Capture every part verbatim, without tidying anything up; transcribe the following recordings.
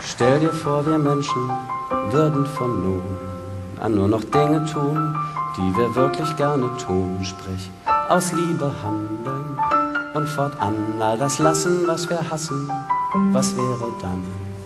Stell dir vor, wir Menschen würden von nun an nur noch Dinge tun, die wir wirklich gerne tun, sprich aus Liebe handeln und fortan all das lassen, was wir hassen. Was wäre dann?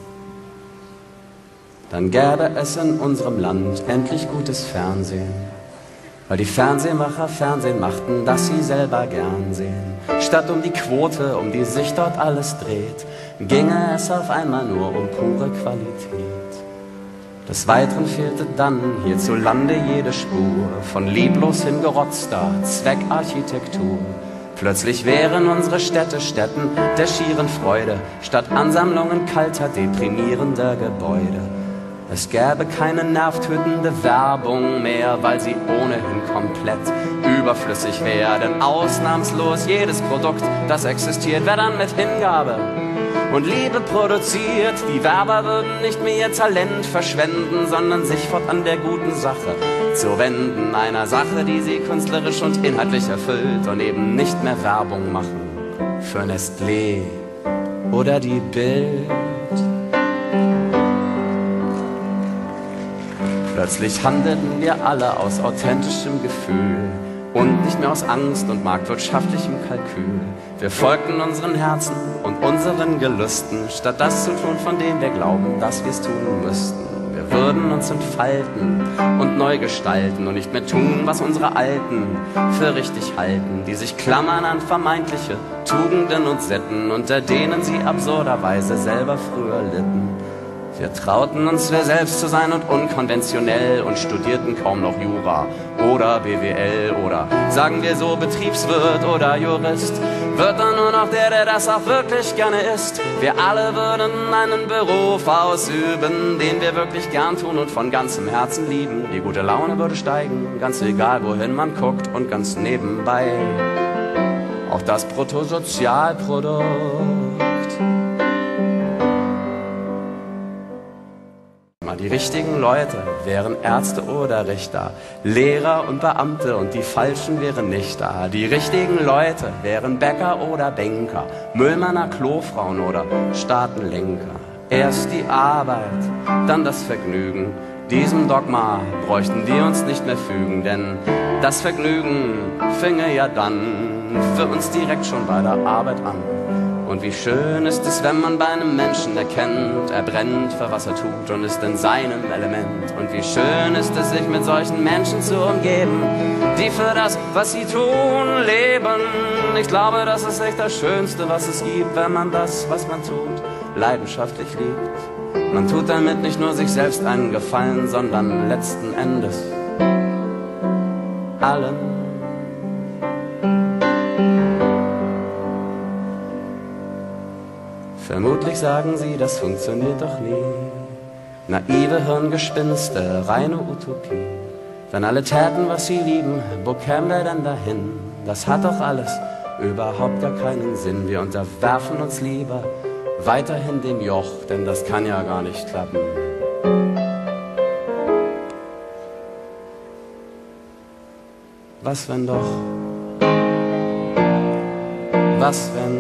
Dann gäbe es in unserem Land endlich gutes Fernsehen, weil die Fernsehmacher Fernsehen machten, das sie selber gern sehen. Statt um die Quote, um die sich dort alles dreht, ginge es auf einmal nur um pure Qualität. Des Weiteren fehlte dann hierzulande jede Spur von lieblos hingerotzter Zweckarchitektur. Plötzlich wären unsere Städte Stätten der schieren Freude, statt Ansammlungen kalter, deprimierender Gebäude. Es gäbe keine nervtötende Werbung mehr, weil sie ohnehin komplett überflüssig wäre. Denn ausnahmslos jedes Produkt, das existiert, wäre dann mit Hingabe und Liebe produziert. Die Werber würden nicht mehr ihr Talent verschwenden, sondern sich fortan der guten Sache zu wenden. Einer Sache, die sie künstlerisch und inhaltlich erfüllt und eben nicht mehr Werbung machen für Nestlé oder die Bild. Plötzlich handelten wir alle aus authentischem Gefühl und nicht mehr aus Angst und marktwirtschaftlichem Kalkül. Wir folgten unseren Herzen und unseren Gelüsten, statt das zu tun, von dem wir glauben, dass wir es tun müssten. Wir würden uns entfalten und neu gestalten und nicht mehr tun, was unsere Alten für richtig halten, die sich klammern an vermeintliche Tugenden und Sitten, unter denen sie absurderweise selber früher litten. Wir trauten uns, wir selbst zu sein und unkonventionell und studierten kaum noch Jura oder B W L oder, sagen wir so, Betriebswirt oder Jurist. Wird dann nur noch der, der das auch wirklich gerne ist. Wir alle würden einen Beruf ausüben, den wir wirklich gern tun und von ganzem Herzen lieben. Die gute Laune würde steigen, ganz egal wohin man guckt, und ganz nebenbei auch das Bruttosozialprodukt. Die richtigen Leute wären Ärzte oder Richter, Lehrer und Beamte, und die Falschen wären nicht da. Die richtigen Leute wären Bäcker oder Banker, Müllmänner, Klofrauen oder Staatenlenker. Erst die Arbeit, dann das Vergnügen. Diesem Dogma bräuchten wir uns nicht mehr fügen, denn das Vergnügen finge ja dann für uns direkt schon bei der Arbeit an. Und wie schön ist es, wenn man bei einem Menschen erkennt, er brennt für was er tut und ist in seinem Element. Und wie schön ist es, sich mit solchen Menschen zu umgeben, die für das, was sie tun, leben. Ich glaube, das ist echt das Schönste, was es gibt, wenn man das, was man tut, leidenschaftlich liebt. Man tut damit nicht nur sich selbst einen Gefallen, sondern letzten Endes allen. Vermutlich sagen sie, das funktioniert doch nie. Naive Hirngespinste, reine Utopie. Wenn alle täten, was sie lieben, wo kämen wir denn dahin? Das hat doch alles überhaupt gar keinen Sinn. Wir unterwerfen uns lieber weiterhin dem Joch, denn das kann ja gar nicht klappen. Was wenn doch? Was wenn